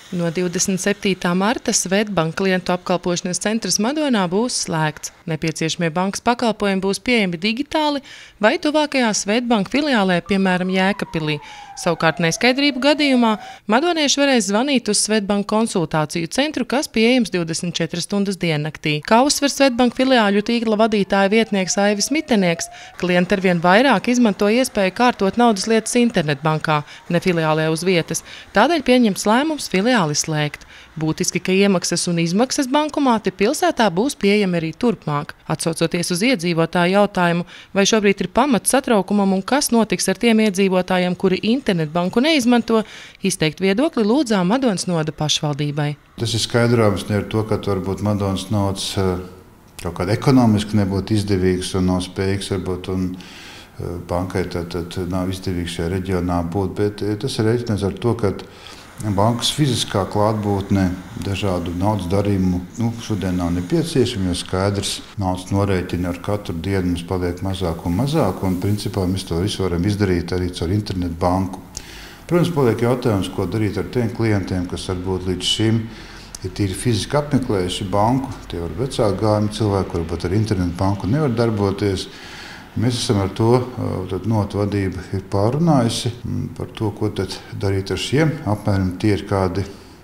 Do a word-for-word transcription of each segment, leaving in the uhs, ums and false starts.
No divdesmit septītā marta Swedbank klientu apkalpošanas centrs Madonā būs slēgts. Nepieciešamie bankas pakalpojumi būs pieejami digitāli vai tuvākajā Swedbank filiālē, piemēram, Jēkabpilī. Savukārt neskaidrību gadījumā madonieši varēs zvanīt uz Swedbank konsultāciju centru, kas pieejams divdesmit četras stundas diennaktī. Kā uzsver Swedbank filiāļu tīkla vadītāja vietnieks Aivis Mitenieks, klienti arvien vairāk izmanto iespēju kārtot naudas lietas internetbankā, ne filiālē uz vietas. Tādēļ pieņemts lēmums filiāli slēgt. Būtiski, ka iemaksas un izmaksas bankomāti pilsētā būs pieejami arī turpmāk. Atsaucoties uz iedzīvotāju jautājumu, vai šobrīd ir pamats satraukumam un kas notiks ar tiem iedzīvotājiem, kuri internetbanku neizmanto, izteikt viedokli lūdzām Madonas novada pašvaldībai. Tas ir skaidrojums ne ar to, ka varbūt Madonas novads kaut kāda ekonomiski nebūtu izdevīgs un nav spējīgs varbūt un bankai tad, tad nav izdevīgs šajā reģionā būt, bet tas ir reiķināts ar to, ka bankas fiziskā klātbūtne dažādu naudas darījumu nu, šodien nav nepieciešama, jo skaidrs naudas norēķini ar katru dienu mums paliek mazāk un mazāk, un principā mēs to visu varam izdarīt arī caur internetu banku. Protams, paliek jautājums, ko darīt ar tiem klientiem, kas varbūt līdz šim ir tīri fiziski apmeklējuši banku. Tie var vecāku gājumu cilvēki, varbūt ar internetu banku nevar darboties. Mēs esam ar to, tad novada vadība ir pārunājusi par to, ko tad darīt ar šiem. Apmēram tie ir kādi,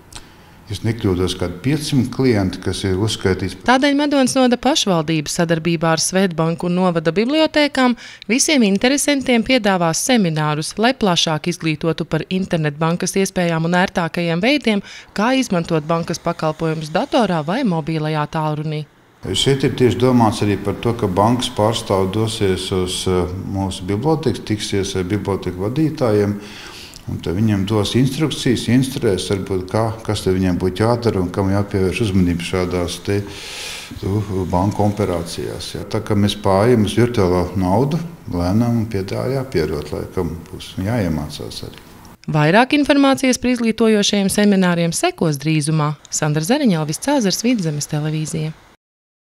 ja nekļūdos, kādi piecsimt klienti, kas ir uzskaitīts. Tādēļ Madonas novada pašvaldība sadarbībā ar Swedbank un novada bibliotēkām visiem interesantiem piedāvās seminārus, lai plašāk izglītotu par internetbankas iespējām un ērtākajiem veidiem, kā izmantot bankas pakalpojumus datorā vai mobilajā tālrunī. Šeit ir tieši domāts arī par to, ka bankas pārstāvi dosies uz mūsu bibliotekas, tiksies ar biblioteku vadītājiem, un viņiem dos instrukcijas, instruēs, varbūt, kā, kas te viņiem būtu jādara un kam jāpievērš uzmanību šādās te, tu, banku operācijās. Ja. Tā kā mēs pārējam uz virtuālo naudu, lēnām un pie tā jāpierot, laikam būs jāiemācās arī. Vairāk informācijas par izglītojošajiem semināriem sekos drīzumā. Sandra Zariņa, Elvis Cēzars, Vidzemes televīzija.